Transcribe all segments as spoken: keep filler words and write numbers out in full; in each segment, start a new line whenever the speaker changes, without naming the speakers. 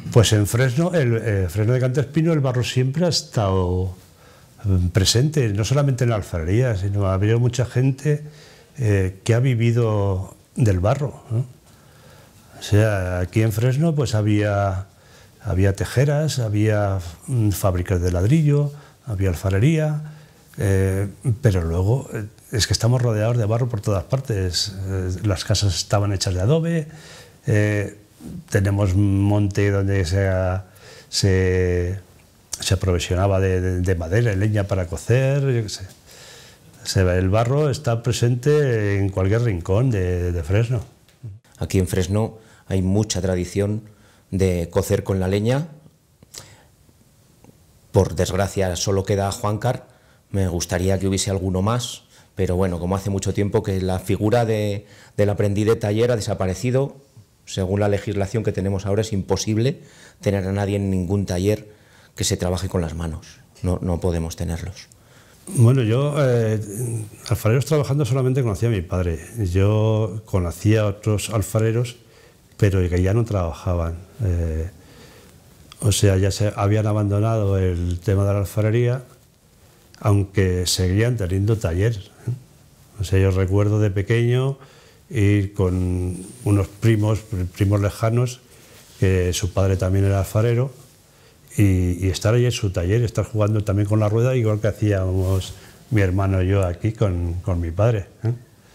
Pues en Fresno, el eh, Fresno de Cantespino, el barro siempre ha estado presente, no solamente en la alfarería, sino ha habido mucha gente eh, que ha vivido del barro, ¿no? O sea, aquí en Fresno pues había, había tejeras, había mm, fábricas de ladrillo, había alfarería, eh, pero luego eh, es que estamos rodeados de barro por todas partes. Eh, las casas estaban hechas de adobe, eh, tenemos un monte donde se, se, se aprovisionaba de, de, de madera y leña para cocer, yo qué sé. Se ve, el barro está presente en cualquier rincón de, de Fresno.
Aquí en Fresno hay mucha tradición de cocer con la leña. Por desgracia solo queda Juancar, me gustaría que hubiese alguno más, pero bueno, como hace mucho tiempo que la figura de, del aprendiz de taller ha desaparecido, según la legislación que tenemos ahora es imposible tener a nadie en ningún taller que se trabaje con las manos, no, no podemos tenerlos.
Bueno, yo eh, alfareros trabajando solamente conocía a mi padre, yo conocía a otros alfareros, pero que ya no trabajaban. Eh, o sea, ya se habían abandonado el tema de la alfarería, aunque seguían teniendo taller, ¿eh? O sea, yo recuerdo de pequeño ir con unos primos, primos lejanos, que su padre también era alfarero, y, y estar ahí en su taller, estar jugando también con la rueda, igual que hacíamos mi hermano y yo aquí con, con mi padre, ¿eh?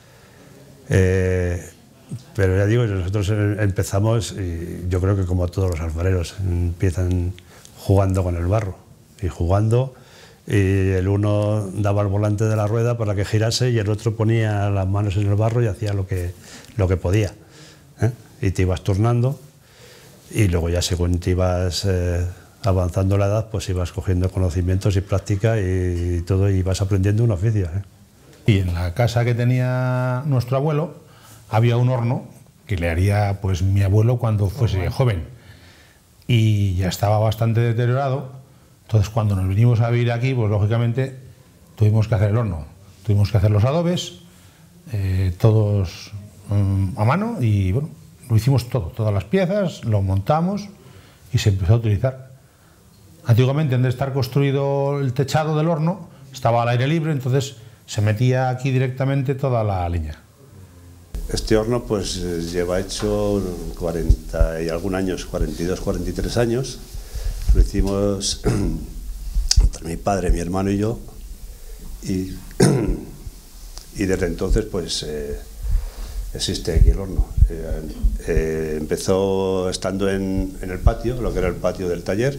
Eh, pero ya digo, nosotros empezamos, y yo creo que como todos los alfareros, empiezan jugando con el barro, y jugando, y el uno daba el volante de la rueda para que girase y el otro ponía las manos en el barro y hacía lo que, lo que podía, ¿eh? Y te ibas turnando, y luego ya según te ibas eh, avanzando la edad, pues ibas cogiendo conocimientos y práctica y, y todo, y ibas aprendiendo un oficio, ¿eh?
Y en la casa que tenía nuestro abuelo había un horno que le haría pues mi abuelo cuando fuese joven, y ya estaba bastante deteriorado. Entonces cuando nos vinimos a vivir aquí, pues lógicamente tuvimos que hacer el horno, tuvimos que hacer los adobes, eh, todos um, a mano, y bueno, lo hicimos todo, todas las piezas, lo montamos y se empezó a utilizar. Antiguamente, en vez de estar construido el techado del horno, estaba al aire libre, entonces se metía aquí directamente toda la leña.
Este horno pues lleva hecho cuarenta y algún años, cuarenta y dos, cuarenta y tres años. Lo hicimos entre mi padre, mi hermano y yo, y, y desde entonces pues eh, existe aquí el horno. Eh, eh, empezó estando en, en el patio, lo que era el patio del taller,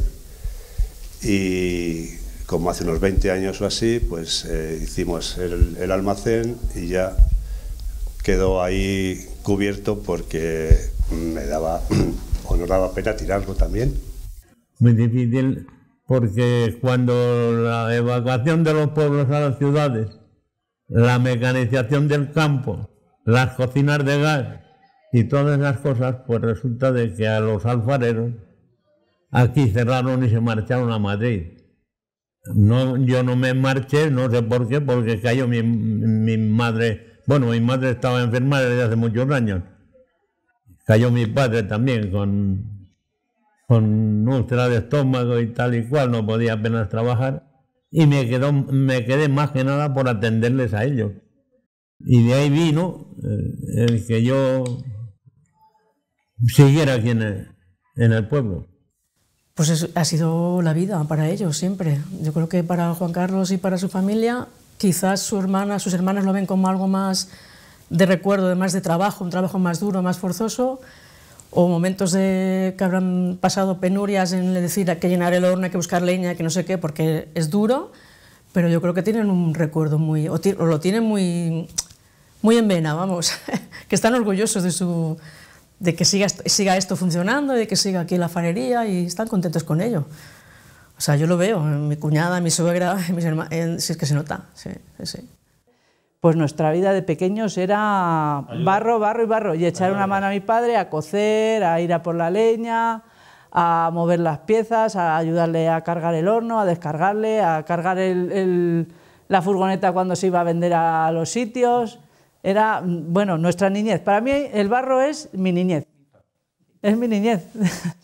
y como hace unos veinte años o así, pues eh, hicimos el, el almacén y ya quedó ahí cubierto porque me daba o nos daba pena tirarlo también.
Muy difícil, porque cuando la evacuación de los pueblos a las ciudades, la mecanización del campo, las cocinas de gas y todas esas cosas, pues resulta de que a los alfareros aquí cerraron y se marcharon a Madrid. No, yo no me marché, no sé por qué, porque cayó mi, mi madre, bueno, mi madre estaba enferma desde hace muchos años. Cayó mi padre también con... con úlcera de estómago y tal y cual, no podía apenas trabajar, y me, quedó, me quedé más que nada por atenderles a ellos. Y de ahí vino eh, el que yo siguiera aquí en el, en el pueblo.
Pues es, ha sido la vida para ellos siempre. Yo creo que para Juan Carlos y para su familia, quizás su hermana, sus hermanas lo ven como algo más de recuerdo, de más de trabajo, un trabajo más duro, más forzoso, o momentos de que habrán pasado penurias en decir hay que llenar el horno, hay que buscar leña, que no sé qué, porque es duro, pero yo creo que tienen un recuerdo muy, o, o lo tienen muy, muy en vena, vamos, que están orgullosos de, su, de que siga, siga esto funcionando, de que siga aquí la alfarería, y están contentos con ello. O sea, yo lo veo, en mi cuñada, en mi suegra, en mis hermanos, si es que se nota, sí, sí, sí.
Pues nuestra vida de pequeños era barro, barro y barro, y echar una mano a mi padre a cocer, a ir a por la leña, a mover las piezas, a ayudarle a cargar el horno, a descargarle, a cargar el, el, la furgoneta cuando se iba a vender a los sitios. Era, bueno, nuestra niñez. Para mí el barro es mi niñez, es mi niñez.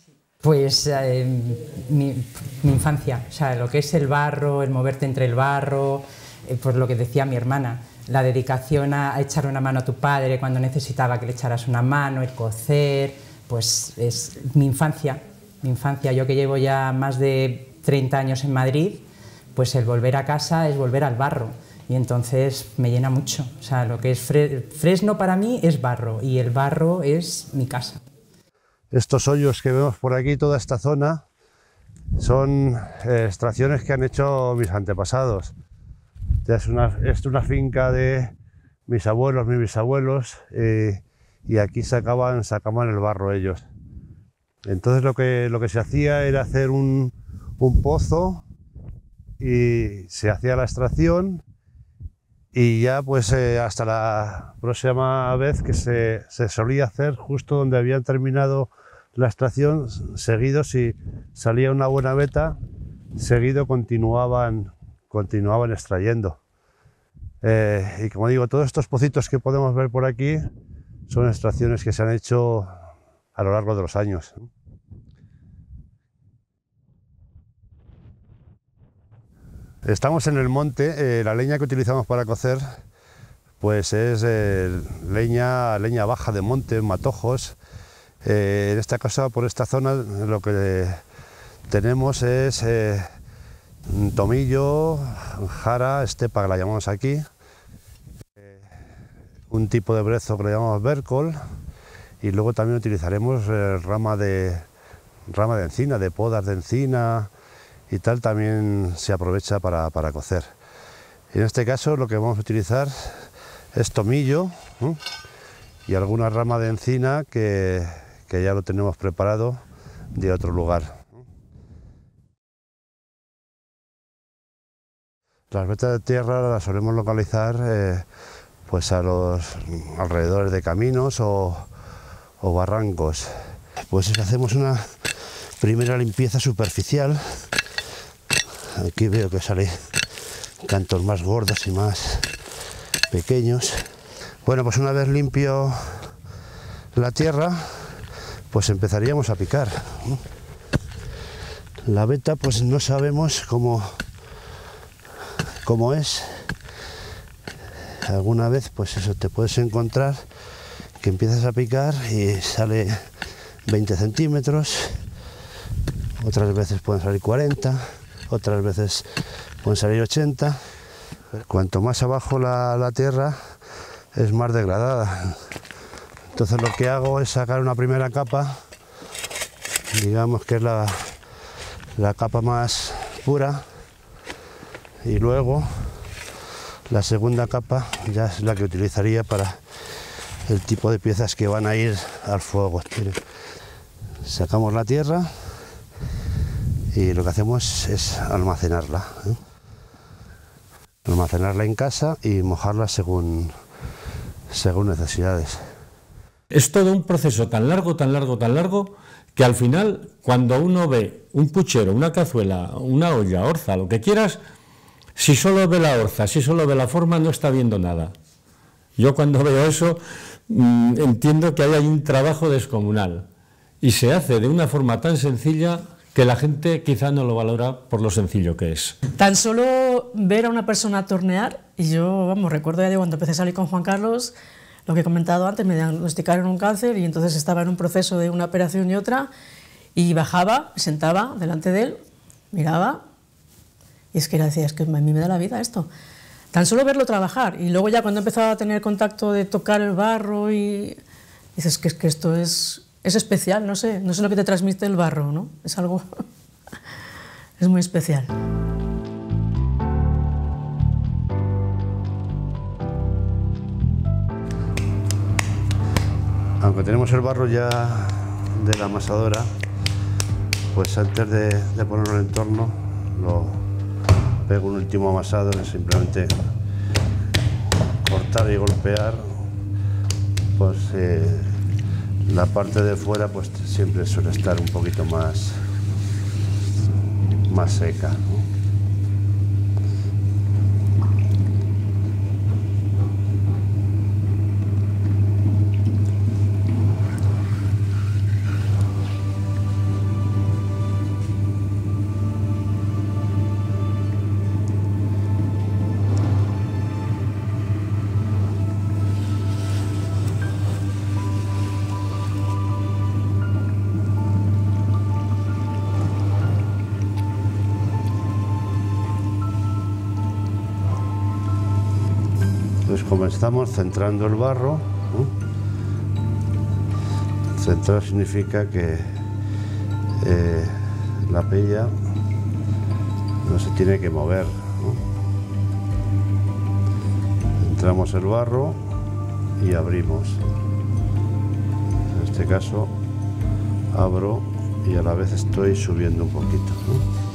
Pues eh, mi, mi infancia, o sea, lo que es el barro, el moverte entre el barro, eh, pues lo que decía mi hermana, la dedicación a, a echar una mano a tu padre cuando necesitaba que le echaras una mano, el cocer, pues es mi infancia, mi infancia. Yo que llevo ya más de treinta años en Madrid, pues el volver a casa es volver al barro y entonces me llena mucho. O sea, lo que es Fre- Fresno para mí es barro y el barro es mi casa.
Estos hoyos que vemos por aquí, toda esta zona, son eh, extracciones que han hecho mis antepasados. Es una, es una finca de mis abuelos, mis bisabuelos, eh, y aquí sacaban, sacaban el barro ellos. Entonces lo que, lo que se hacía era hacer un, un pozo y se hacía la extracción y ya pues eh, hasta la próxima vez que se, se solía hacer justo donde habían terminado la extracción, seguido si salía una buena veta, seguido continuaban, continuaban extrayendo. Eh, y como digo, todos estos pocitos que podemos ver por aquí son extracciones que se han hecho a lo largo de los años. Estamos en el monte, eh, la leña que utilizamos para cocer pues es eh, leña, leña baja de monte, matojos. Eh, en esta casa, por esta zona, lo que tenemos es eh, tomillo, jara, estepa que la llamamos aquí, eh, un tipo de brezo que le llamamos bércol y luego también utilizaremos eh, rama, de, rama de encina, de podas de encina y tal, también se aprovecha para, para cocer. En este caso lo que vamos a utilizar es tomillo ¿eh? y alguna rama de encina que que ya lo tenemos preparado de otro lugar. Las vetas de tierra las solemos localizar eh, pues a los alrededores de caminos o, o barrancos. Pues hacemos una primera limpieza superficial. Aquí veo que salen cantos más gordos y más pequeños. Bueno, pues una vez limpio la tierra, pues empezaríamos a picar. La veta pues no sabemos cómo, cómo es. Alguna vez pues eso te puedes encontrar que empiezas a picar y sale veinte centímetros, otras veces pueden salir cuarenta, otras veces pueden salir ochenta. Cuanto más abajo la, la tierra es más degradada. Entonces lo que hago es sacar una primera capa, digamos que es la, la capa más pura, y luego la segunda capa ya es la que utilizaría para el tipo de piezas que van a ir al fuego. Sacamos la tierra y lo que hacemos es almacenarla, ¿eh? Almacenarla en casa y mojarla según, según necesidades.
Es todo un proceso tan largo, tan largo, tan largo, que al final, cuando uno ve un puchero, una cazuela, una olla, orza, lo que quieras, si solo ve la orza, si solo ve la forma, no está viendo nada. Yo cuando veo eso, mmm, entiendo que ahí hay un trabajo descomunal. Y se hace de una forma tan sencilla que la gente quizá no lo valora por lo sencillo que es.
Tan solo ver a una persona tornear, y yo, vamos, recuerdo ya de cuando empecé a salir con Juan Carlos, lo que he comentado antes, me diagnosticaron un cáncer y entonces estaba en un proceso de una operación y otra, y bajaba, me sentaba delante de él, miraba, y es que era, decía, es que a mí me da la vida esto. Tan solo verlo trabajar, y luego ya cuando empezaba a tener contacto de tocar el barro, y dices que, es que esto es, es especial, no sé, no sé lo que te transmite el barro, ¿no? Es algo, es muy especial.
Aunque tenemos el barro ya de la amasadora, pues antes de, de ponerlo en el torno, lo pego un último amasado, que es simplemente cortar y golpear, pues eh, la parte de fuera pues siempre suele estar un poquito más, más seca, ¿no? Entonces comenzamos centrando el barro, ¿no? Centrar significa que eh, la pella no se tiene que mover, ¿no? Centramos el barro y abrimos. En este caso abro y a la vez estoy subiendo un poquito, ¿no?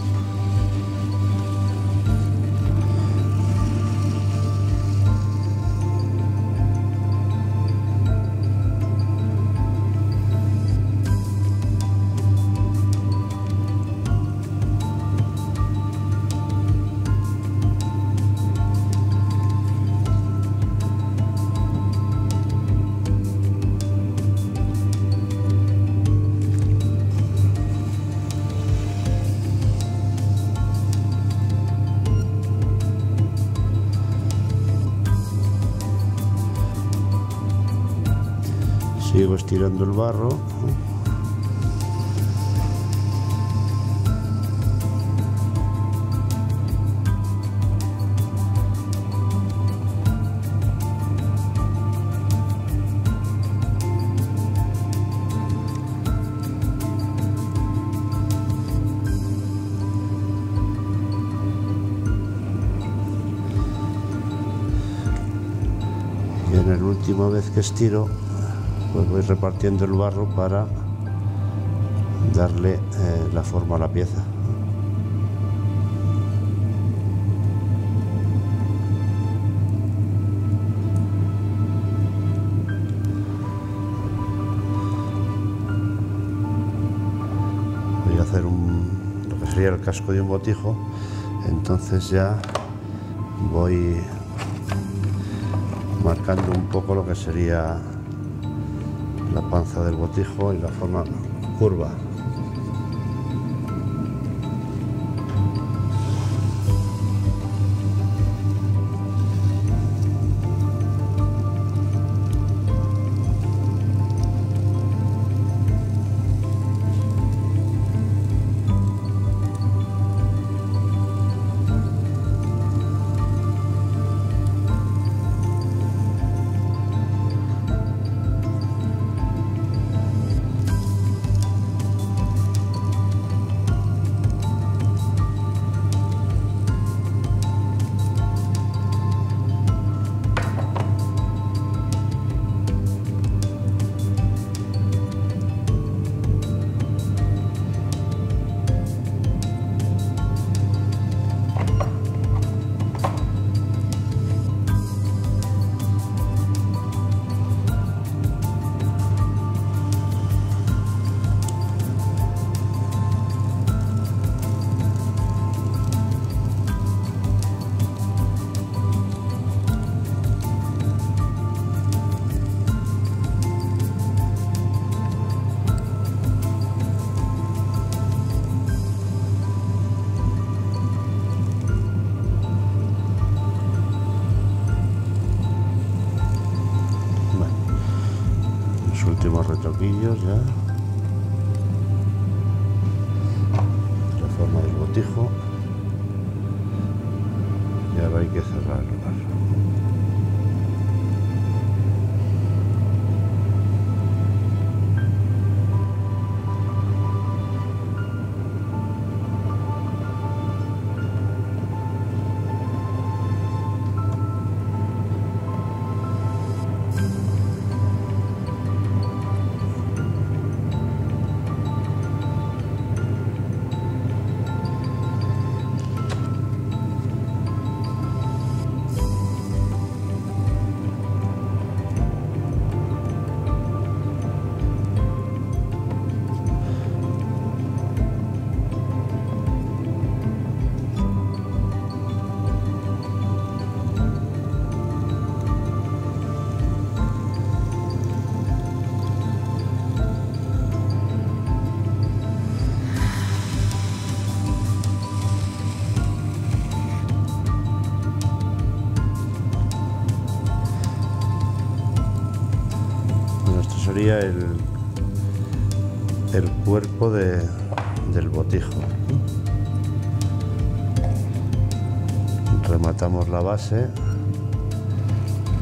Sigo estirando el barro. Y en la última vez que estiro, pues voy repartiendo el barro para darle eh, la forma a la pieza. Voy a hacer un, lo que sería el casco de un botijo, entonces ya voy marcando un poco lo que sería la panza del botijo y la forma curva. Últimos retoquillos ya. La forma del botijo. Y ahora hay que cerrar el barro. Sería el, el cuerpo de, del botijo. Rematamos la base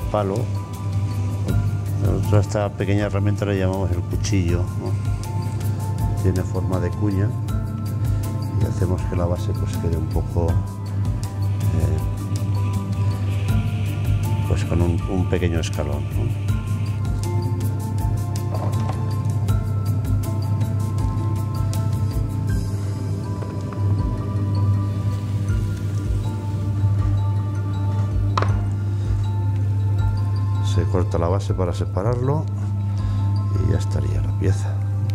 palo. Nosotros a esta pequeña herramienta le llamamos el cuchillo, ¿no? Tiene forma de cuña y hacemos que la base pues quede un poco eh, pues con un, un pequeño escalón, ¿no? Se corta la base para separarlo y ya estaría la pieza.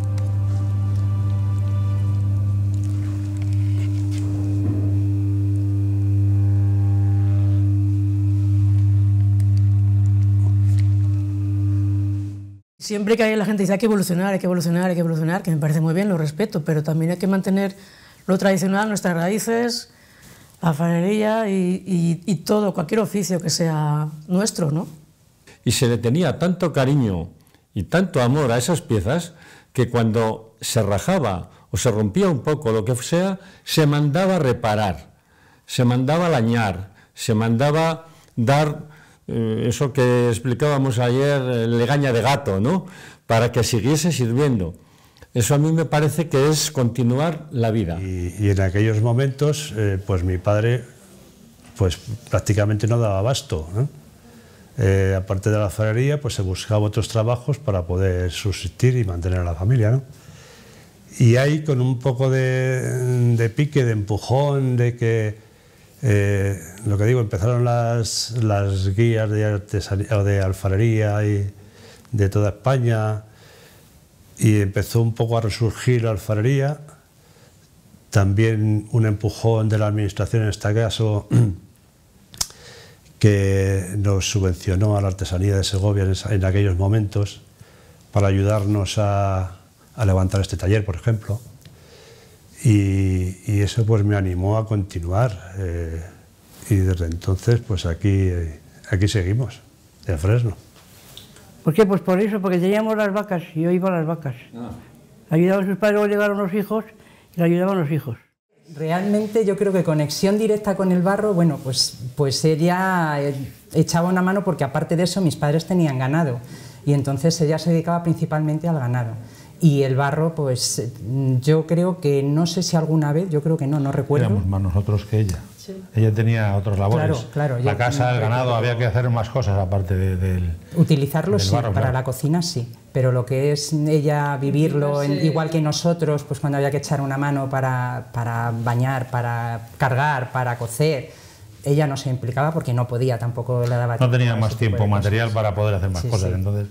Siempre que hay la gente dice hay que evolucionar, hay que evolucionar, hay que evolucionar, que me parece muy bien, lo respeto, pero también hay que mantener lo tradicional, nuestras raíces, la alfarería y, y, y todo, cualquier oficio que sea nuestro, ¿no?
Y se le tenía tanto cariño y tanto amor a esas piezas que cuando se rajaba o se rompía un poco, lo que sea, se mandaba reparar, se mandaba lañar, se mandaba dar eh, eso que explicábamos ayer, legaña de gato, ¿no? Para que siguiese sirviendo. Eso a mí me parece que es continuar la vida.
Y, y en aquellos momentos, eh, pues mi padre pues prácticamente no daba abasto, ¿no? Eh, aparte de la alfarería, pues se buscaba otros trabajos para poder subsistir y mantener a la familia, ¿no? Y ahí, con un poco de, de pique, de empujón, de que, eh, lo que digo, empezaron las, las guías de, artesanía, o de alfarería y de toda España, y empezó un poco a resurgir la alfarería. También un empujón de la administración, en este caso, que nos subvencionó a la artesanía de Segovia en, esa, en aquellos momentos para ayudarnos a, a levantar este taller, por ejemplo. Y, y eso pues me animó a continuar. Eh, y desde entonces pues aquí, eh, aquí seguimos, en Fresno.
¿Por qué? Pues por eso, porque teníamos las vacas y yo iba a las vacas. Ah. Ayudaban sus padres, luego llegaron los hijos y le ayudaban los hijos.
Realmente yo creo que conexión directa con el barro, bueno, pues, pues ella echaba una mano porque aparte de eso mis padres tenían ganado y entonces ella se dedicaba principalmente al ganado. Y el barro, pues yo creo que, no sé si alguna vez, yo creo que no, no recuerdo.
Éramos más nosotros que ella. Sí. Ella tenía otras labores.
Claro, claro.
La casa, el ganado, había que hacer más cosas aparte de, del
Utilizarlo,
del
sí,
barro,
para
claro.
La cocina sí, pero lo que es ella vivirlo, en, igual que nosotros, pues cuando había que echar una mano para, para bañar, para cargar, para cocer, ella no se implicaba porque no podía, tampoco le daba tiempo.
No tenía más tiempo material para poder hacer más
sí,
cosas,
sí.
entonces...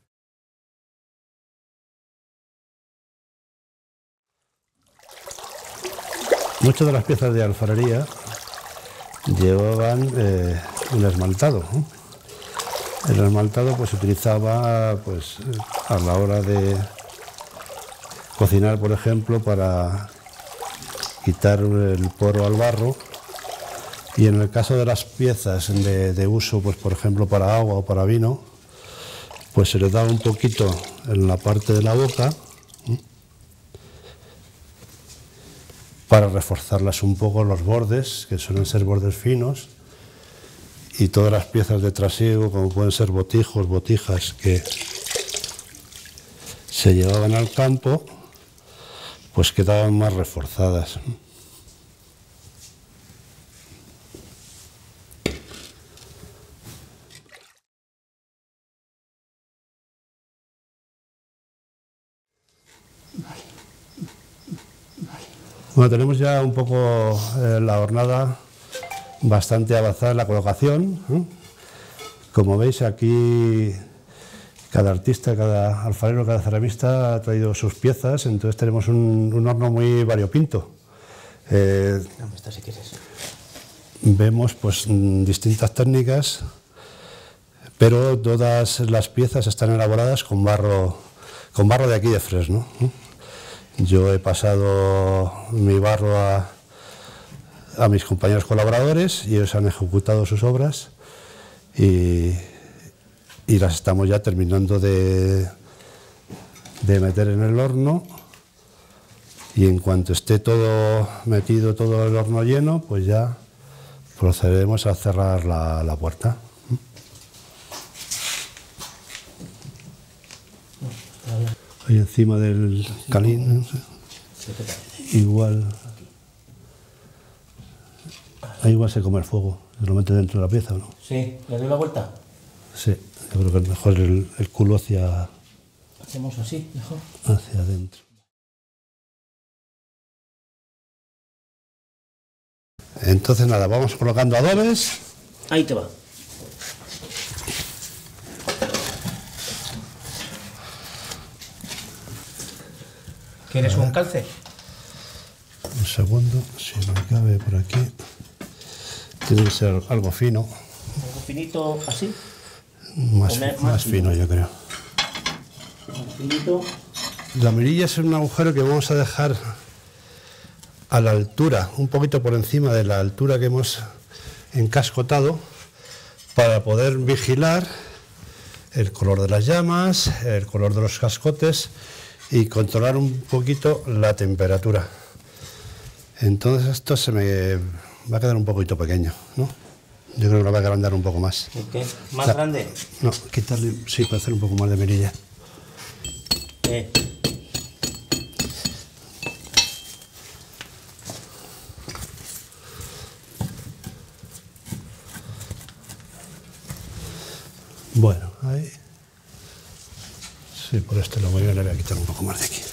Muchas de las piezas de alfarería llevaban eh, un esmaltado, ¿no? El esmaltado pues se utilizaba pues, a la hora de cocinar, por ejemplo, para quitar el poro al barro, y en el caso de las piezas de, de uso, pues por ejemplo para agua o para vino, pues se les daba un poquito en la parte de la boca, ¿no?, para reforzarlas un poco los bordes, que suelen ser bordes finos, y todas las piezas de trasiego, como pueden ser botijos, botijas, que se llevaban al campo, pues quedaban más reforzadas. Bueno, tenemos ya un poco eh, la hornada bastante avanzada en la colocación, ¿eh? Como veis, aquí cada artista, cada alfarero, cada ceramista ha traído sus piezas, entonces tenemos un, un horno muy variopinto. Eh,
si quieres.
Vemos pues distintas técnicas, pero todas las piezas están elaboradas con barro, con barro de aquí de Fresno, ¿eh? Yo he pasado mi barro a, a mis compañeros colaboradores y ellos han ejecutado sus obras y, y las estamos ya terminando de, de meter en el horno, y en cuanto esté todo metido, todo el horno lleno, pues ya procedemos a cerrar la, la puerta.
Ahí encima del calín, no sé. Igual. Ahí igual se come el fuego, se lo mete dentro de la pieza, ¿no?
Sí, ¿le doy la vuelta?
Sí, yo creo que es mejor el, el culo hacia,
Hacemos así, mejor.
hacia adentro. Entonces nada, vamos colocando adobes.
Ahí te va. ¿Quieres un calce?
Un segundo, si me cabe por aquí. Tiene que ser algo fino.
¿Algo finito así?
Más,
Más
más fino, yo creo.
Un finito.
La mirilla es un agujero que vamos a dejar a la altura, un poquito por encima de la altura que hemos encascotado, para poder vigilar el color de las llamas, el color de los cascotes y controlar un poquito la temperatura. Entonces esto se me va a quedar un poquito pequeño, ¿no? Yo creo que lo voy a agrandar un poco más.
¿El qué? ¿Más
La-
grande?
No, quitarle, sí, para hacer un poco más de mirilla.
Eh.
Bueno, ahí. Sí, por este lo voy a, le voy a quitar un poco más de aquí.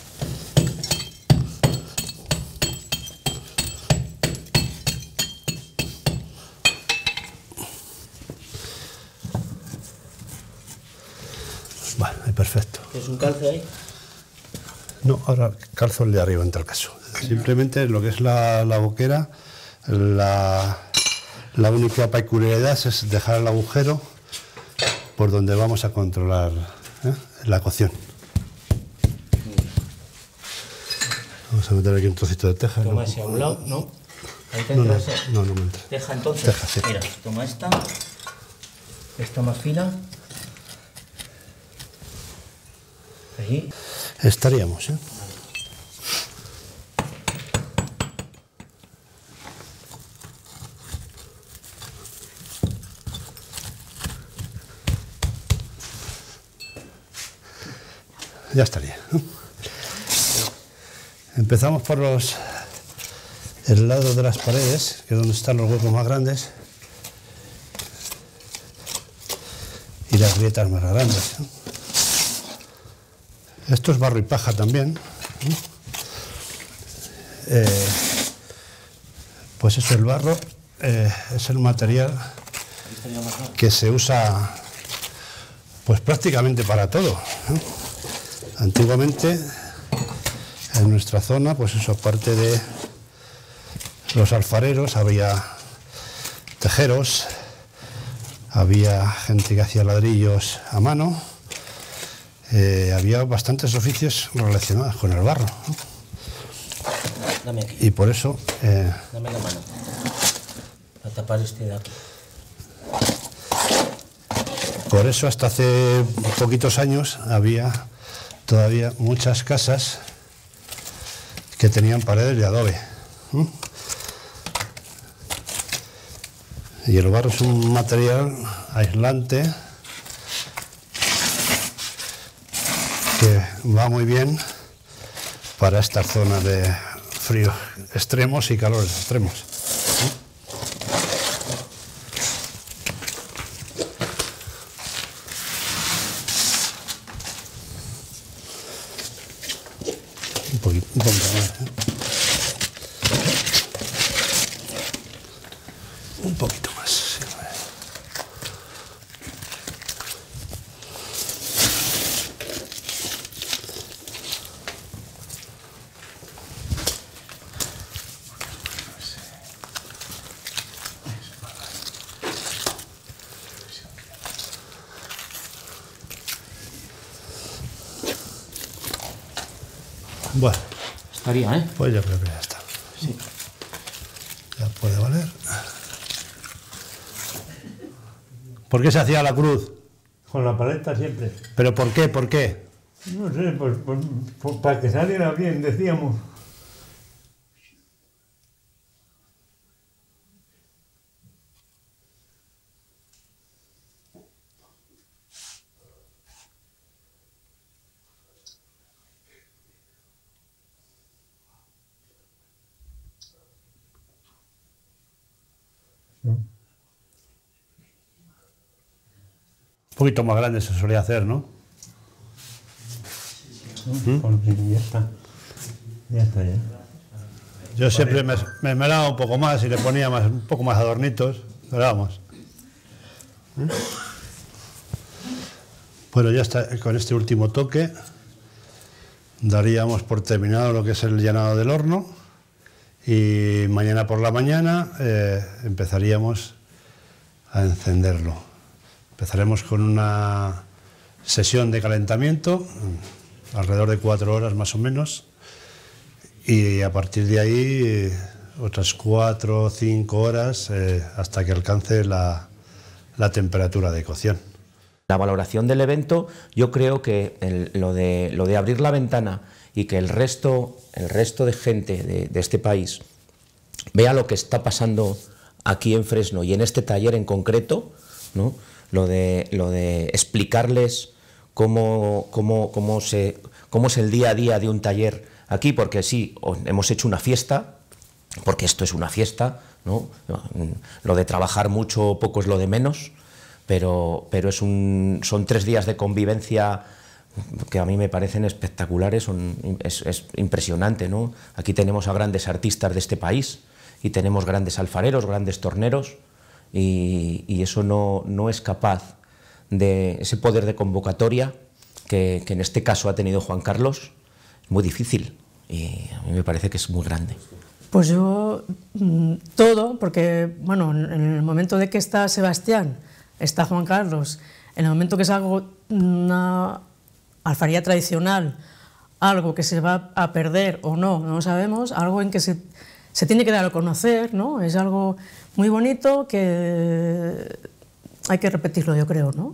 Vale, ahí perfecto.
¿Es un calce ahí?
No, ahora calzo el de arriba en tal caso. Simplemente lo que es la, la boquera, la, la única peculiaridad es dejar el agujero por donde vamos a controlar, ¿eh?, la cocción. Vamos a meter aquí un trocito de teja.
Toma
¿no?
ese a un lado, ¿no? Ahí te
No,
entra
no,
ese.
no, no me entra.
Deja entonces.
Teja, sí.
Mira, toma esta. Esta más fina. Ahí.
Estaríamos, ¿eh? Ya estaría, ¿no? Empezamos por los el lado de las paredes, que es donde están los huecos más grandes, y las grietas más grandes, ¿no? Esto es barro y paja también, ¿no? Eh, pues eso, el barro eh, es el material que se usa pues prácticamente para todo, ¿no? Antiguamente en nuestra zona, pues eso, aparte de los alfareros, había tejeros, había gente que hacía ladrillos a mano, eh, había bastantes oficios relacionados con el barro, ¿no?
Dame aquí.
Y por eso eh,
Dame la mano. Para tapar este de aquí.
por eso hasta hace poquitos años había todavía muchas casas que tenían paredes de adobe, ¿no? Y el barro es un material aislante que va muy bien para estas zonas de fríos extremos y calores extremos. Un poquito, un poquito más, ¿eh? Un poquito más. Sí, hombre. Bueno,
Estaría, ¿eh?
pues yo creo que ya está.
Sí.
Ya puede valer. ¿Por qué se hacía la cruz?
Con la paleta siempre.
¿Pero por qué? ¿Por qué?
No sé, pues, pues, pues para que saliera bien, decíamos.
Un poquito más grande se solía hacer, ¿no?
¿Mm? Ya está. Ya está, ya.
Yo siempre me, me esmeraba un poco más y le ponía más, un poco más adornitos, pero vamos. ¿Mm? Bueno, ya está, con este último toque daríamos por terminado lo que es el llenado del horno y mañana por la mañana eh, empezaríamos a encenderlo. Empezaremos con una sesión de calentamiento, alrededor de cuatro horas más o menos, y a partir de ahí eh, otras cuatro o cinco horas eh, hasta que alcance la, la temperatura de cocción.
La valoración del evento, yo creo que el, lo, de, lo de abrir la ventana y que el resto, el resto de gente de, de este país vea lo que está pasando aquí en Fresno y en este taller en concreto, ¿no? Lo de, lo de explicarles cómo, cómo, cómo, se, cómo es el día a día de un taller aquí, porque sí, hemos hecho una fiesta, porque esto es una fiesta, ¿no? Lo de trabajar mucho o poco es lo de menos, pero, pero es un, son tres días de convivencia que a mí me parecen espectaculares, son, es, es impresionante, ¿no? Aquí tenemos a grandes artistas de este país y tenemos grandes alfareros, grandes torneros, y, y eso no, no es capaz de ese poder de convocatoria que, que en este caso ha tenido Juan Carlos, es muy difícil y a mí me parece que es muy grande.
Pues yo, todo, porque bueno, en el momento de que está Sebastián, está Juan Carlos, en el momento que es algo, una alfarería tradicional, algo que se va a perder o no, no lo sabemos, algo en que se, se tiene que dar a conocer, ¿no? Es algo muy bonito que hay que repetirlo, yo creo, ¿no?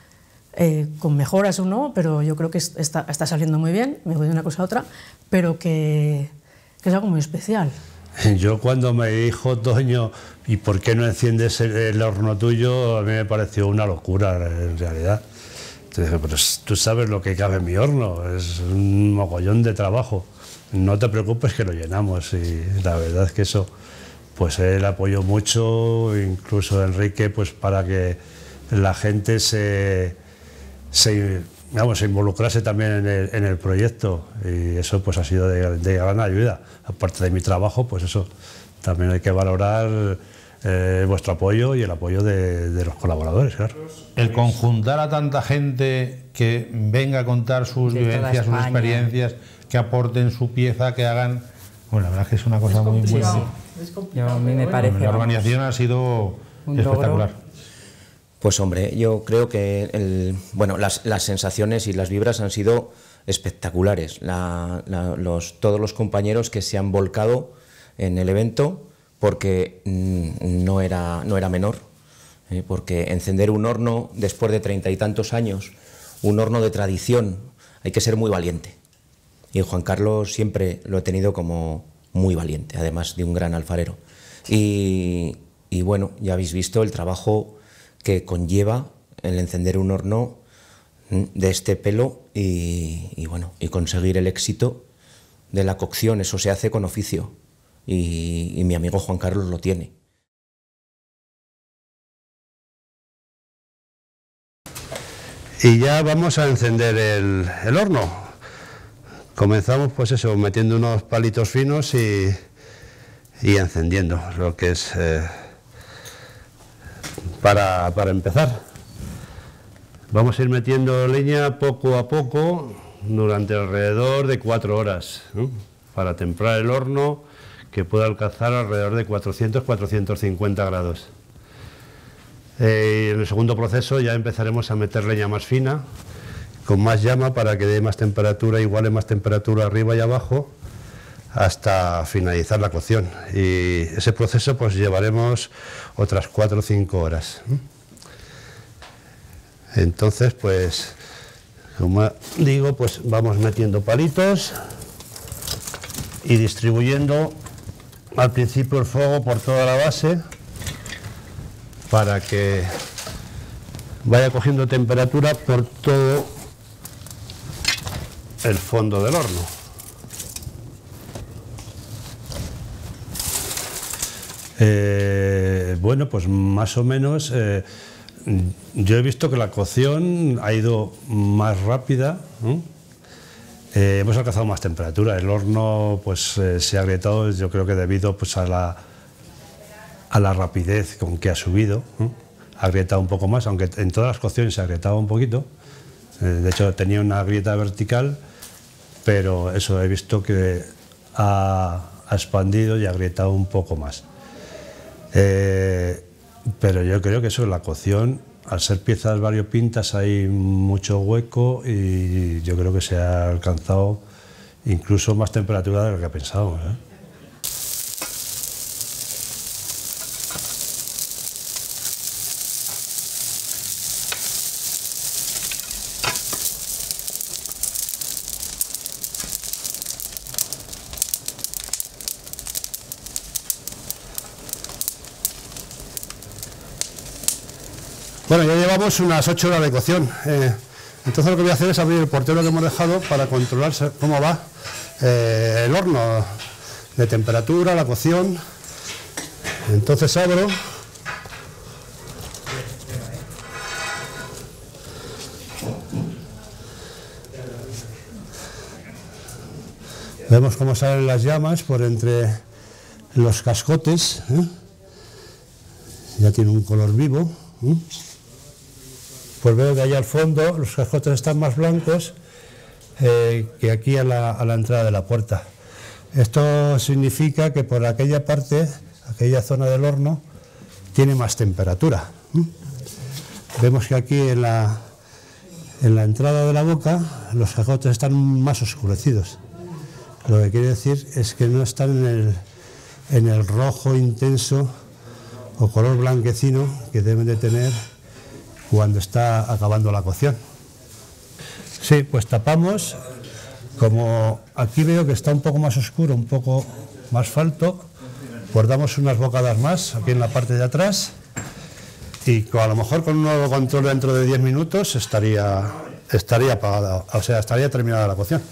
Eh, con mejoras o no, pero yo creo que está, está saliendo muy bien, me voy de una cosa a otra, pero que, que es algo muy especial.
Yo cuando me dijo Toño, ¿y por qué no enciendes el, el horno tuyo? A mí me pareció una locura en realidad. Entonces dije, pero tú sabes lo que cabe en mi horno, es un mogollón de trabajo. No te preocupes que lo llenamos, y la verdad es que eso, pues él apoyó mucho, incluso Enrique, pues para que la gente se, se, digamos, se involucrase también en el, en el proyecto, y eso pues ha sido de, de gran ayuda. Aparte de mi trabajo, pues eso, también hay que valorar eh, vuestro apoyo y el apoyo de, de los colaboradores, claro.
El conjuntar a tanta gente que venga a contar sus
De
vivencias, sus
España.
experiencias, que aporten su pieza, que hagan... Bueno, la verdad es que es una cosa muy... muy
Yo, a mí me parece,
la
vamos,
organización ha sido
un
espectacular.
logro.
Pues hombre, yo creo que el, bueno, las, las sensaciones y las vibras han sido espectaculares. La, la, los, todos los compañeros que se han volcado en el evento, porque mm, no, era, no era menor, eh, porque encender un horno después de treinta y tantos años, un horno de tradición, hay que ser muy valiente. Y Juan Carlos siempre lo he tenido como muy valiente, además de un gran alfarero. Y, y bueno, ya habéis visto el trabajo que conlleva el encender un horno de este pelo y, y bueno, y conseguir el éxito de la cocción. Eso se hace con oficio y, y mi amigo Juan Carlos lo tiene.
Y ya vamos a encender el, el horno. Comenzamos pues eso, metiendo unos palitos finos y, y encendiendo, lo que es eh, para, para empezar. Vamos a ir metiendo leña poco a poco durante alrededor de cuatro horas, ¿no? Para templar el horno, que pueda alcanzar alrededor de cuatrocientos a cuatrocientos cincuenta grados. Eh, y en el segundo proceso ya empezaremos a meter leña más fina, con más llama, para que dé más temperatura, iguale más temperatura arriba y abajo, hasta finalizar la cocción. Y ese proceso pues llevaremos otras cuatro o cinco horas. Entonces, pues, como digo, pues vamos metiendo palitos y distribuyendo al principio el fuego por toda la base, para que vaya cogiendo temperatura por todo el fondo del horno. Eh, Eh, bueno, pues más o menos eh, yo he visto que la cocción ha ido más rápida, ¿no? Eh, hemos alcanzado más temperatura, el horno pues eh, se ha agrietado, yo creo que debido pues a la, a la rapidez con que ha subido, ¿no? Ha agrietado un poco más, aunque en todas las cocciones se agrietaba un poquito, eh, de hecho tenía una grieta vertical, pero eso he visto que ha, ha expandido y ha agrietado un poco más. Eh, pero yo creo que eso, la cocción, al ser piezas variopintas hay mucho hueco y yo creo que se ha alcanzado incluso más temperatura de lo que pensábamos, ¿eh?
Bueno, ya llevamos unas ocho horas de cocción. Eh, entonces lo que voy a hacer es abrir el portero que hemos dejado para controlar cómo va eh, el horno de temperatura, la cocción. Entonces abro. Vemos cómo salen las llamas por entre los cascotes, ¿eh? Ya tiene un color vivo, ¿eh? Pues veo que allá al fondo los cascotes están más blancos eh, que aquí a la, a la entrada de la puerta. Esto significa que por aquella parte, aquella zona del horno, tiene más temperatura. ¿eh? Vemos que aquí en la, en la entrada de la boca los cascotes están más oscurecidos. Lo que quiere decir es que no están en el, en el rojo intenso o color blanquecino que deben de tener cuando está acabando la cocción. Sí, pues tapamos, como aquí veo que está un poco más oscuro, un poco más falto, pues damos unas bocadas más aquí en la parte de atrás y a lo mejor con un nuevo control dentro de diez minutos estaría, estaría apagada, o sea, estaría terminada la cocción.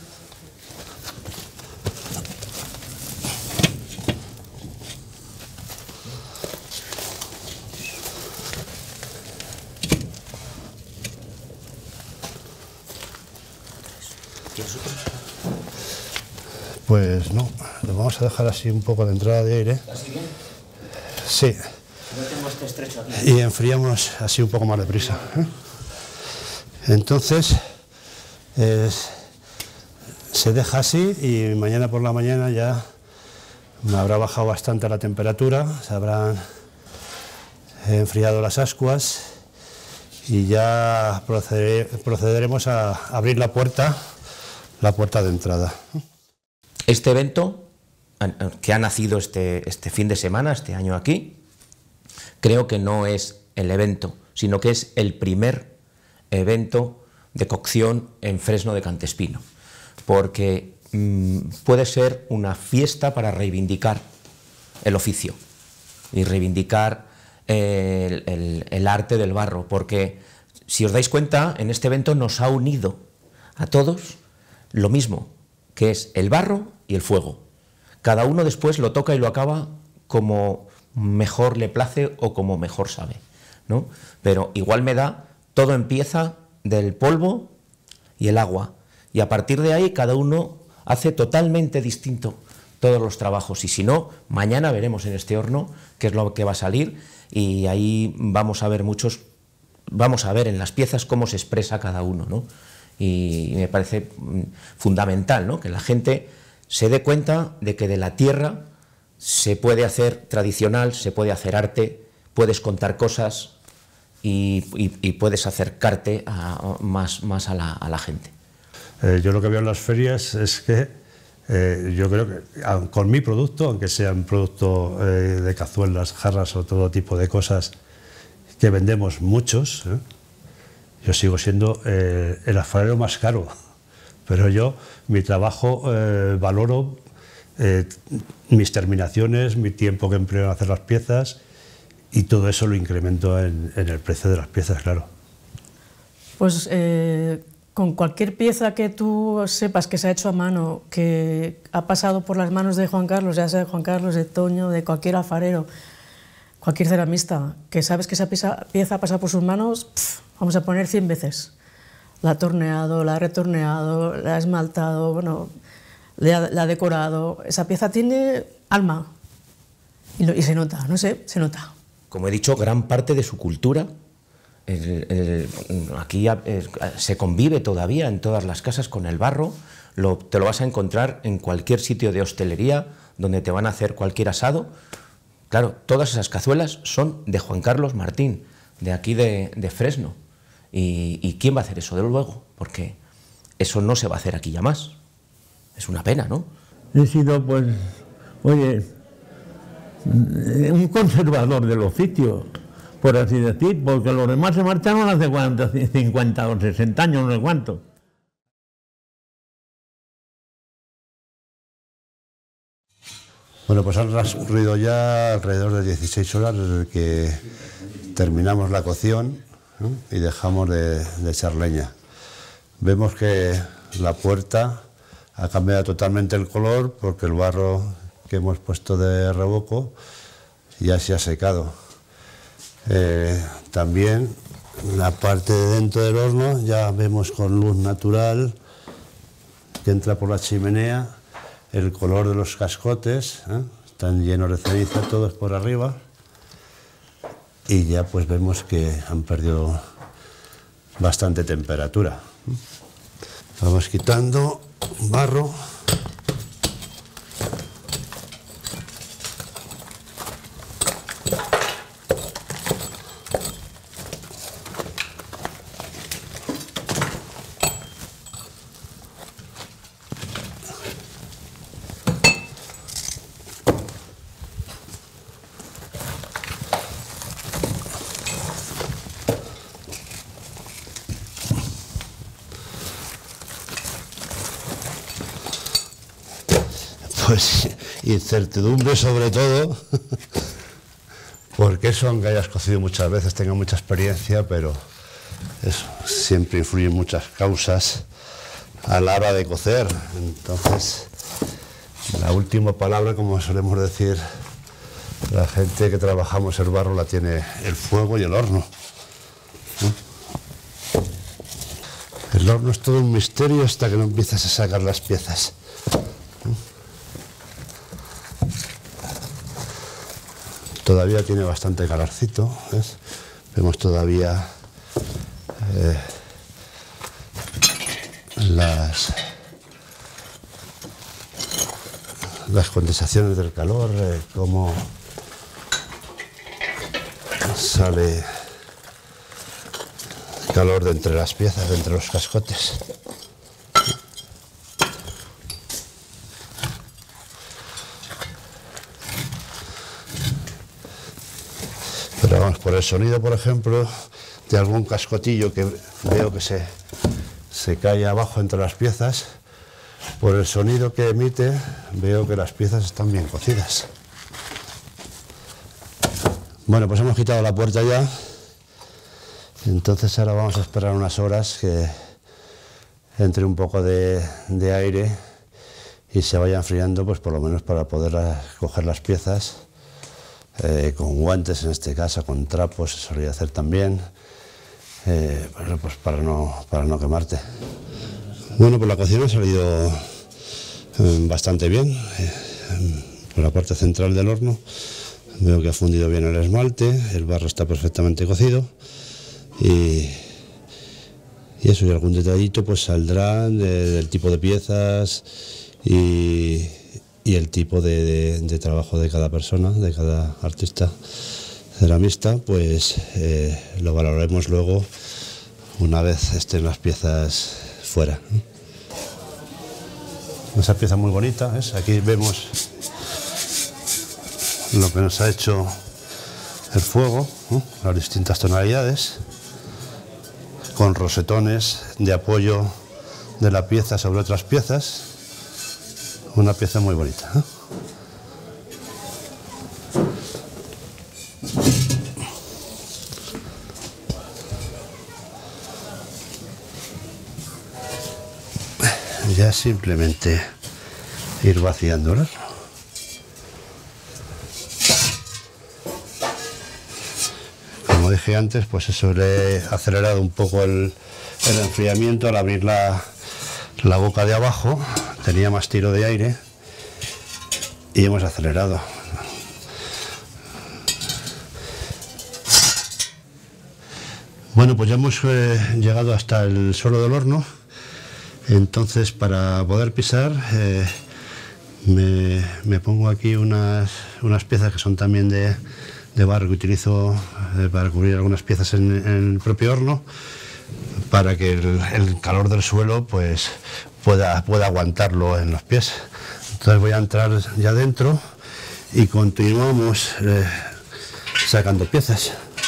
Pues no, lo vamos a dejar así un poco de entrada de aire.
¿Así bien?
Sí.
No tengo este estrecho aquí.
Y enfriamos así un poco más deprisa. ¿eh? Entonces, es, se deja así y mañana por la mañana ya me habrá bajado bastante la temperatura, se habrán enfriado las ascuas y ya proceder, procederemos a abrir la puerta, la puerta de entrada.
Este evento, que ha nacido este, este fin de semana, este año aquí, creo que no es el evento, sino que es el primer evento de cocción en Fresno de Cantespino, porque mmm, puede ser una fiesta para reivindicar el oficio y reivindicar el, el, el arte del barro, porque si os dais cuenta, en este evento nos ha unido a todos lo mismo, que es el barro y el fuego. Cada uno después lo toca y lo acaba como mejor le place o como mejor sabe, ¿no? Pero igual me da, todo empieza del polvo y el agua, y a partir de ahí cada uno hace totalmente distinto todos los trabajos, y si no, mañana veremos en este horno qué es lo que va a salir, y ahí vamos a ver muchos, vamos a ver en las piezas cómo se expresa cada uno, ¿no? Y me parece fundamental, ¿no?, que la gente se dé cuenta de que de la tierra se puede hacer tradicional, se puede hacer arte, puedes contar cosas y, y, y puedes acercarte a, más, más a, la, a la gente.
Eh, yo lo que veo en las ferias es que eh, yo creo que con mi producto, aunque sean productos eh, de cazuelas, jarras o todo tipo de cosas que vendemos muchos, ¿eh? Yo sigo siendo eh, el alfarero más caro, pero yo mi trabajo eh, valoro eh, mis terminaciones, mi tiempo que empleo en hacer las piezas y todo eso lo incremento en, en el precio de las piezas, claro.
Pues eh, con cualquier pieza que tú sepas que se ha hecho a mano, que ha pasado por las manos de Juan Carlos, ya sea de Juan Carlos, de Toño, de cualquier alfarero, cualquier ceramista, que sabes que esa pieza, pieza pasa por sus manos, pff, vamos a poner cien veces. La ha torneado, la ha retorneado, la ha esmaltado, bueno, la, la ha decorado. Esa pieza tiene alma y, lo, y se nota, no sé, se nota.
Como he dicho, gran parte de su cultura, el, el, aquí el, se convive todavía en todas las casas con el barro, lo, te lo vas a encontrar en cualquier sitio de hostelería donde te van a hacer cualquier asado. Claro, todas esas cazuelas son de Juan Carlos Martín, de aquí de, de Fresno. ¿Y, ¿Y quién va a hacer eso? De luego, porque eso no se va a hacer aquí ya más. Es una pena, ¿no?
He sido, pues, oye, un conservador del oficio, por así decir, porque los demás se marcharon hace cuarenta, cincuenta o sesenta años, no sé cuánto.
Bueno, pues han transcurrido ya alrededor de dieciséis horas desde que terminamos la cocción, ¿no? Y dejamos de, de echar leña. Vemos que la puerta ha cambiado totalmente el color porque el barro que hemos puesto de revoco ya se ha secado. Eh, también la parte de dentro del horno ya vemos con luz natural que entra por la chimenea. El color de los cascotes, ¿eh? Están llenos de ceniza todos por arriba y ya pues vemos que han perdido bastante temperatura. Vamos quitando barro. Pues incertidumbre sobre todo, porque eso, aunque hayas cocido muchas veces, tenga mucha experiencia, pero eso, siempre influyen muchas causas a la hora de cocer. Entonces, la última palabra, como solemos decir, la gente que trabajamos el barro la tiene el fuego y el horno. El horno es todo un misterio hasta que no empiezas a sacar las piezas. Todavía tiene bastante calorcito, ¿ves? Vemos todavía eh, las, las condensaciones del calor, eh, cómo sale calor de entre las piezas, de entre los cascotes. Pero vamos, por el sonido, por ejemplo, de algún cascotillo que veo que se, se cae abajo entre las piezas, por el sonido que emite, veo que las piezas están bien cocidas. Bueno, pues hemos quitado la puerta ya, entonces ahora vamos a esperar unas horas que entre un poco de, de aire y se vaya enfriando, pues por lo menos para poder coger las piezas. Eh, con guantes en este caso, con trapos se solía hacer también, eh, bueno, pues para no, para no quemarte. Bueno, pues la cocina ha salido eh, bastante bien. Eh, por la parte central del horno veo que ha fundido bien el esmalte, el barro está perfectamente cocido y, y eso, y algún detallito pues saldrá de, del tipo de piezas y y el tipo de, de, de trabajo de cada persona, de cada artista ceramista, pues eh, lo valoraremos luego una vez estén las piezas fuera. Esa pieza muy bonita, ¿ves? Aquí vemos lo que nos ha hecho el fuego, ¿no? Las distintas tonalidades, con rosetones de apoyo de la pieza sobre otras piezas. Una pieza muy bonita, ¿eh? Ya simplemente ir vaciándola. dije antes, pues eso, le he acelerado un poco el, el enfriamiento al abrir la, la boca de abajo, tenía más tiro de aire y hemos acelerado. Bueno, pues ya hemos eh, llegado hasta el suelo del horno, entonces para poder pisar eh, me, me pongo aquí unas, unas piezas que son también de, de barro que utilizo eh, para cubrir algunas piezas en, en el propio horno, para que el, el calor del suelo pues pueda, pueda aguantarlo en los pies. Entonces voy a entrar ya dentro y continuamos eh, sacando piezas.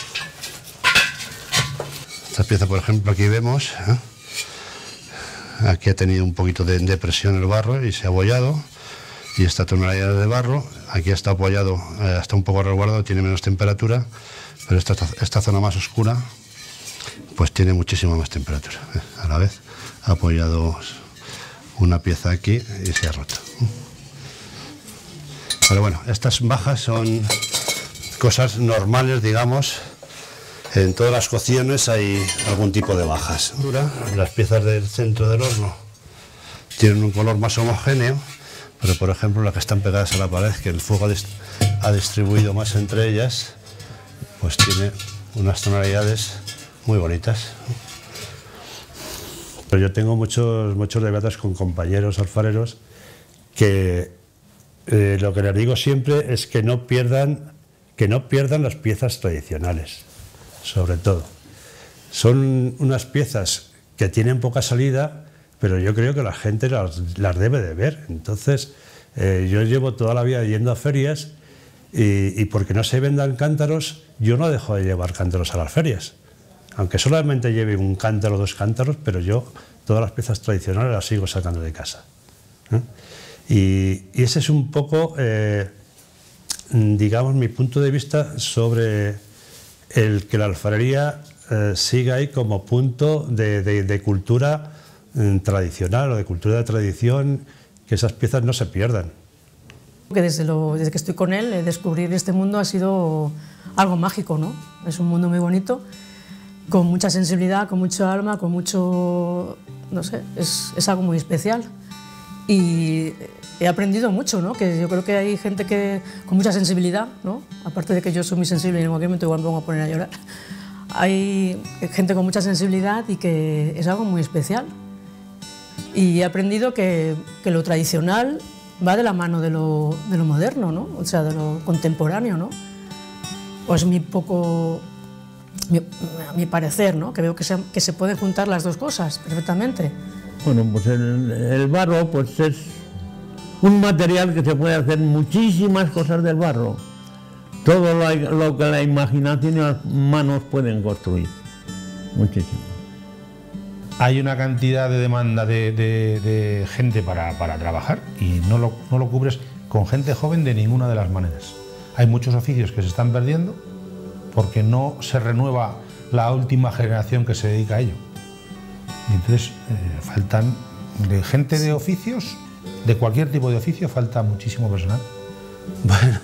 Esta pieza, por ejemplo, aquí vemos, ¿eh? Aquí ha tenido un poquito de, de presión el barro y se ha abollado, y esta tonalidad de barro, aquí está apoyado, eh, está un poco resguardado, tiene menos temperatura, pero esta, esta zona más oscura pues tiene muchísima más temperatura. ¿eh? A la vez ha apoyado una pieza aquí y se ha roto. Pero bueno, estas bajas son cosas normales, digamos. En todas las cocciones hay algún tipo de bajas. Las piezas del centro del horno tienen un color más homogéneo, pero por ejemplo las que están pegadas a la pared, que el fuego ha distribuido más entre ellas, pues tiene unas tonalidades muy bonitas. Pero yo tengo muchos, muchos debates con compañeros alfareros que eh, lo que les digo siempre es que no pierdan, que no pierdan las piezas tradicionales. Sobre todo. Son unas piezas que tienen poca salida, pero yo creo que la gente las, las debe de ver. Entonces, eh, yo llevo toda la vida yendo a ferias y, y porque no se vendan cántaros, yo no dejo de llevar cántaros a las ferias. Aunque solamente lleve un cántaro o dos cántaros, pero yo todas las piezas tradicionales las sigo sacando de casa. ¿eh? Y, y ese es un poco, eh, digamos, mi punto de vista sobre el que la alfarería eh, siga ahí como punto de, de, de cultura eh, tradicional o de cultura de tradición, que esas piezas no se pierdan.
Que desde, lo, desde que estoy con él, eh, descubrir este mundo ha sido algo mágico, ¿no? Es un mundo muy bonito, con mucha sensibilidad, con mucho alma, con mucho... no sé, es, es algo muy especial. Y he aprendido mucho, ¿no? Que yo creo que hay gente que con mucha sensibilidad, ¿no? Aparte de que yo soy muy sensible y en cualquier momento igual me pongo a poner a llorar. Hay gente con mucha sensibilidad y que es algo muy especial. Y he aprendido que, que lo tradicional va de la mano de lo, de lo moderno, ¿no? O sea, de lo contemporáneo, ¿no? Pues mi poco... Mi, a mi parecer, ¿no? Que veo que se, que se pueden juntar las dos cosas perfectamente.
Bueno, pues el, el barro pues es un material que se puede hacer muchísimas cosas del barro. Todo lo, lo que la imaginación y las manos pueden construir. Muchísimo.
Hay una cantidad de demanda de, de, de gente para, para trabajar y no lo, no lo cubres con gente joven de ninguna de las maneras. Hay muchos oficios que se están perdiendo porque no se renueva la última generación que se dedica a ello. Y entonces eh, faltan de gente de oficios, de cualquier tipo de oficio, falta muchísimo personal.
Bueno,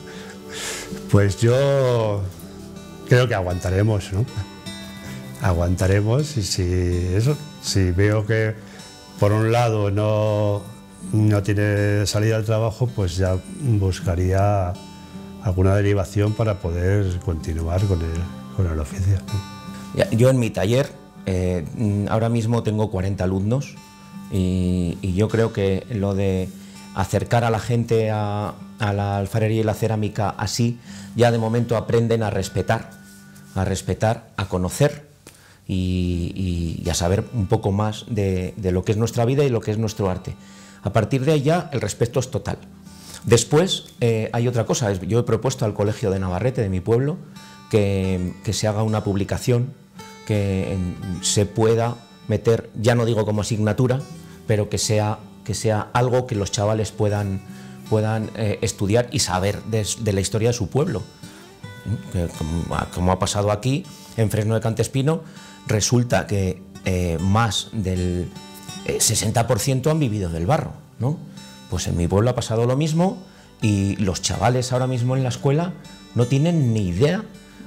pues yo creo que aguantaremos, ¿no? Aguantaremos y si eso, si veo que por un lado no, no tiene salida al trabajo, pues ya buscaría alguna derivación para poder continuar con el, con el oficio.
Yo en mi taller eh, ahora mismo tengo cuarenta alumnos y, y yo creo que lo de acercar a la gente a, a la alfarería y la cerámica así, ya de momento aprenden a respetar, a respetar, a conocer y, y a saber un poco más de, de lo que es nuestra vida y lo que es nuestro arte. A partir de ahí ya el respeto es total. Después eh, hay otra cosa, yo he propuesto al Colegio de Navarrete, de mi pueblo, que, que se haga una publicación que se pueda meter, ya no digo como asignatura, pero que sea, que sea algo que los chavales puedan, puedan eh, estudiar y saber de, de la historia de su pueblo. Que, como, como ha pasado aquí, en Fresno de Cantespino, resulta que eh, más del eh, sesenta por ciento han vivido del barro, ¿no? Pues en mi pueblo ha pasado lo mismo y los chavales ahora mismo en la escuela no tienen ni idea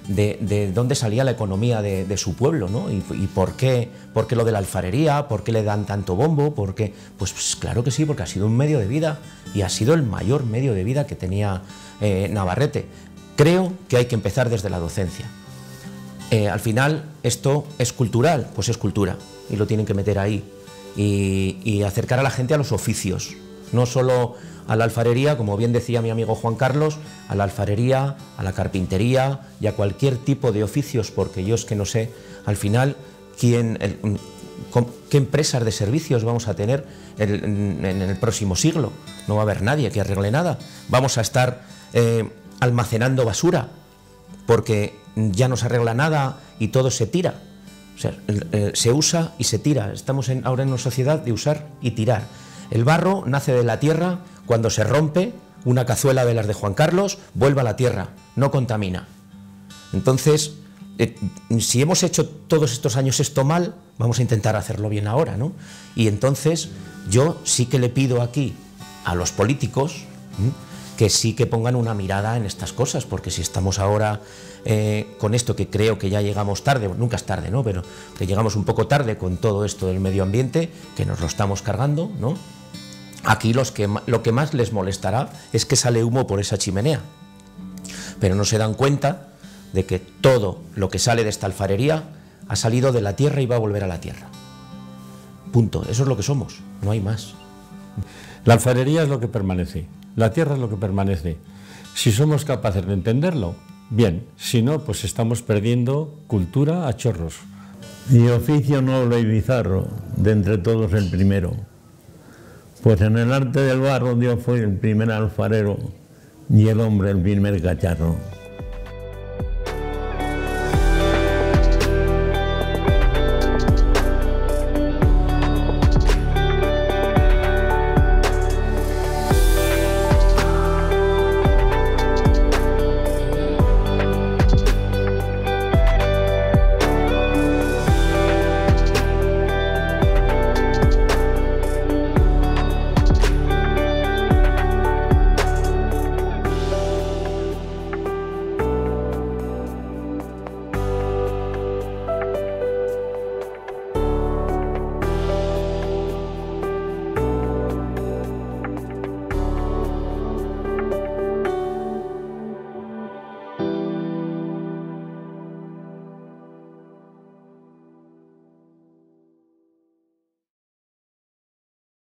de, de dónde salía la economía de, de su pueblo, ¿no? Y, y por qué, por qué lo de la alfarería, por qué le dan tanto bombo, por qué... Pues, pues claro que sí, porque ha sido un medio de vida y ha sido el mayor medio de vida que tenía eh, Navarrete. Creo que hay que empezar desde la docencia. Eh, al final, esto es cultural, pues es cultura, y lo tienen que meter ahí, y, y acercar a la gente a los oficios, no solo a la alfarería, como bien decía mi amigo Juan Carlos, a la alfarería, a la carpintería y a cualquier tipo de oficios, porque yo es que no sé, al final, quién, el, qué empresas de servicios vamos a tener en, en, en el próximo siglo. No va a haber nadie que arregle nada. Vamos a estar eh, almacenando basura, porque ya no se arregla nada y todo se tira. O sea, eh, se usa y se tira. Estamos en, ahora en una sociedad de usar y tirar. El barro nace de la tierra. Cuando se rompe una cazuela de las de Juan Carlos, vuelve a la tierra, no contamina. Entonces, eh, si hemos hecho todos estos años esto mal, vamos a intentar hacerlo bien ahora, ¿no? Y entonces yo sí que le pido aquí a los políticos ¿sí? que sí que pongan una mirada en estas cosas, porque si estamos ahora eh, con esto, que creo que ya llegamos tarde, nunca es tarde, ¿no? Pero que llegamos un poco tarde con todo esto del medio ambiente, que nos lo estamos cargando, ¿no? Aquí los que, lo que más les molestará es que sale humo por esa chimenea, pero no se dan cuenta de que todo lo que sale de esta alfarería ha salido de la tierra y va a volver a la tierra. Punto. Eso es lo que somos, no hay más.
La alfarería es lo que permanece, la tierra es lo que permanece. Si somos capaces de entenderlo, bien, si no, pues estamos perdiendo cultura a chorros.
Y oficio noble y bizarro, de entre todos el primero. Pues en el arte del barro Dios fue el primer alfarero y el hombre el primer cacharro.